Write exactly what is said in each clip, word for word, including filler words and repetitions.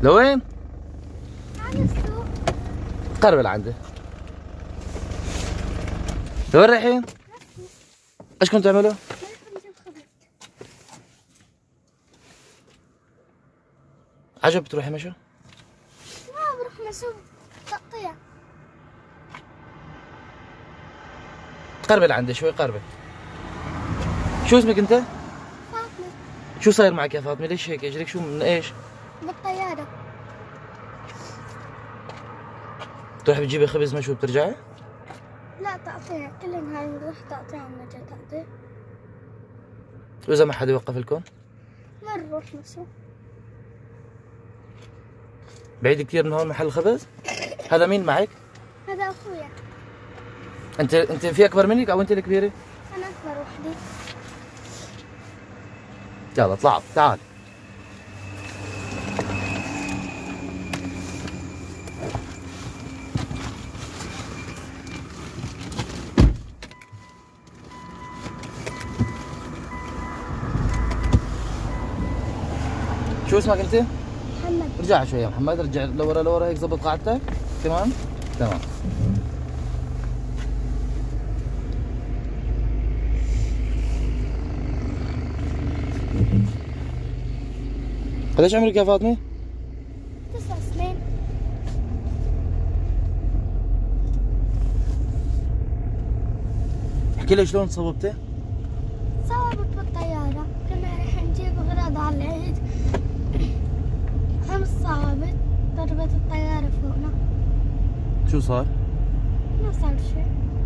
لوين؟ على السوق. قرب لعندي. لوين رايحين؟ ايش كنتوا تعملوا؟ رايحين نجيب خبز. عجب بتروحي مشو؟ ما بروح مشو تقطيع. قربي لعندي شوي قربي. شو اسمك انت؟ فاطمة. شو صاير معك يا فاطمة؟ ليش هيك اجرك شو من ايش؟ بالطيارة. تروحي بتجيبي خبز مشوي بترجعي؟ لا تقطيع، كل نهار نروح تقطيع ونرجع تقطيع. وإذا ما حدا يوقف لكم؟ ما نروح مشو. بعيد كثير من هون محل الخبز؟ هذا مين معك؟ هذا أخويا. انت انت في اكبر منك او انت الكبيرة؟ أنا أكبر وحدي. يلا اطلعوا تعال. شو اسمك انت؟ محمد. رجع شوي يا محمد، رجع لورا لورا هيك ظبط قاعدتك. تمام؟ تمام. قديش عمرك يا فاطمة؟ تسع سنين. احكي لي شلون تصوبتي؟ صوبت بالطيارة، كنا رايحين نجيب أغراض على العيد. أمس صوبت، ضربت الطيارة فوقنا. شو صار؟ ما صار شيء.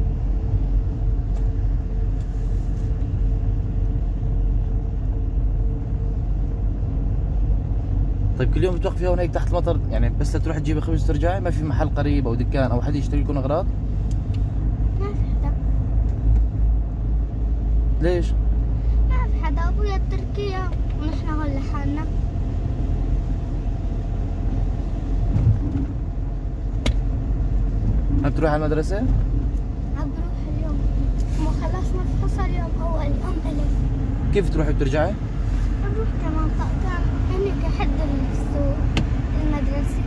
طيب كل يوم بتوقفي هون هيك تحت المطر يعني بس تروحي تجيبي خبز وترجعي؟ ما في محل قريب او دكان او حد يشتري لكم اغراض؟ ما في حدا. ليش؟ ما في حدا، أبويا بتركيا ونحن هون لحالنا. عم تروحي على المدرسة؟ عم بروح اليوم، مو خلصنا الفحص اليوم أول يوم إلي. كيف تروحي بترجعي؟ بروح كمان تقطيع هنيك حد السوق المدرسي.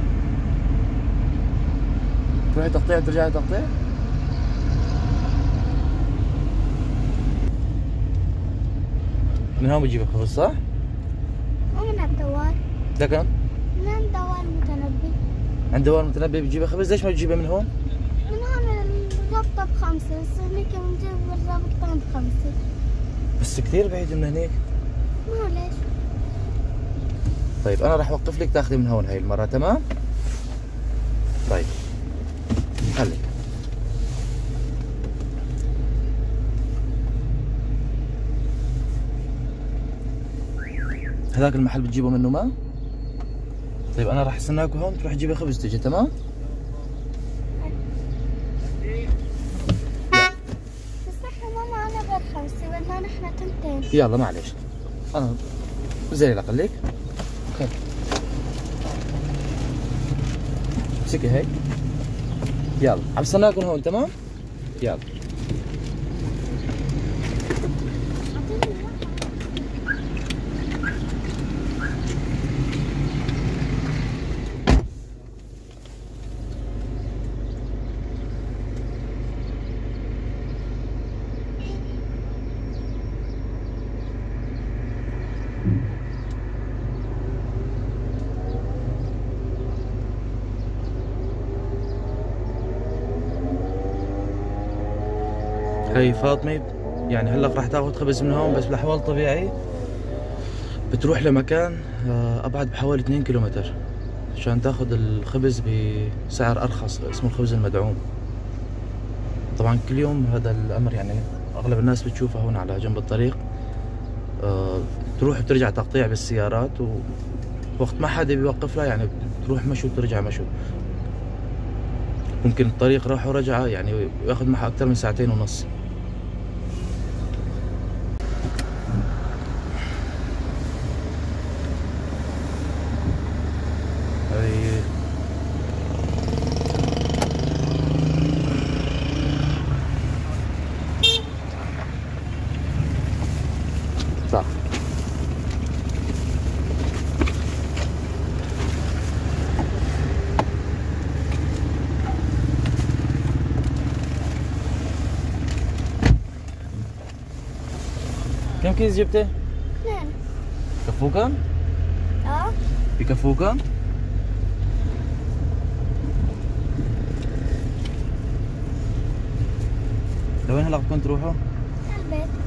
تروحي تقطيع وترجعي تقطيع؟ من هون بتجيبي خبز صح؟ ومن الدوار. لكن من دوار المتنبي. عند دوار المتنبي بتجيبي خبز، ليش ما بتجيبي من هون؟ من هون الرابطة بخمسة، بس هنيك بنجيب الرابطتين بخمسة. بس كثير بعيد من هنيك. ما ليش؟ طيب انا راح اوقف لك تاخذي من هون هاي المرة، تمام؟ طيب خليك. هذاك المحل بتجيبه منه ماء؟ طيب انا راح استناك هون تروح تجيبي خبز تجي، تمام؟ بس نحن ما معنا غير خمسة، بدنا نحن تنتين. يلا معلش انا زي لا خليك. خل امسكي هيك. يلا عم استناكم هون، تمام؟ يلا. هي فاطمة يعني هلا راح تاخذ خبز من هون، بس بالاحوال الطبيعي بتروح لمكان ابعد بحوالي اثنين كيلومتر عشان تاخذ الخبز بسعر ارخص، اسمه الخبز المدعوم. طبعا كل يوم هذا الامر يعني اغلب الناس بتشوفه هون على جنب الطريق. أه تروح وترجع تقطيع بالسيارات، ووقت ما حدا بيوقف لها يعني بتروح مشو وترجع مشو. ممكن الطريق راح ورجعه يعني ياخذ معها اكثر من ساعتين ونص. هي صح. كم كيس جبته؟ اثنين. كفوكن؟ اه بكفوكن؟ لوين هلا بدكم تروحوا؟ البيت.